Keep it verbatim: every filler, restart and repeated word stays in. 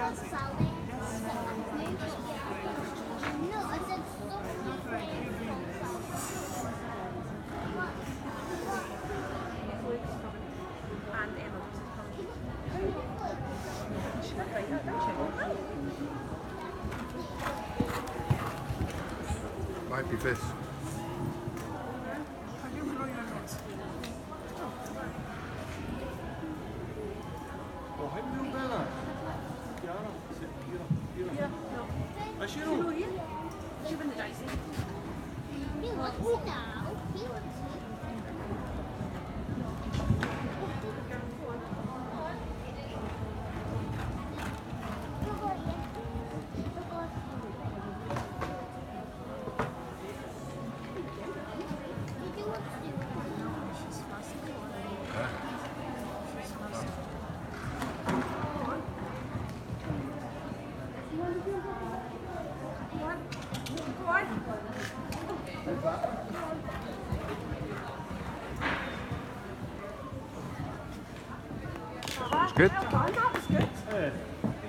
Might be this. Oh, hai più bella. Chiara, sì, tira, tira. Yeah, no. Lasci She lui. will here. She been the Daisy. He wants it now. He wants it. It's good. Well done, that was good. Eh.